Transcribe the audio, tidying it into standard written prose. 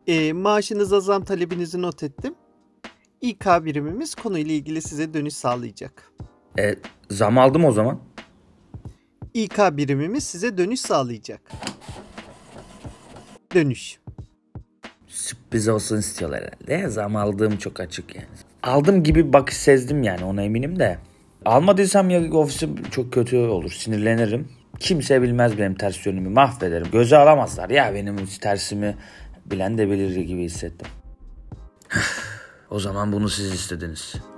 Maaşınıza zam talebinizi not ettim. İK birimimiz konuyla ilgili size dönüş sağlayacak. Zam aldım o zaman. İK birimimiz size dönüş sağlayacak. Dönüş. Sürpriz olsun istiyorlar herhalde. Zam aldığım çok açık yani. Aldım gibi bakış sezdim yani, ona eminim de. Almadıysam ya ofisim çok kötü olur, sinirlenirim. Kimse bilmez benim ters yönümü, mahvederim. Göze alamazlar ya benim tersimi, bilen de bilir gibi hissettim. O zaman bunu siz istediniz.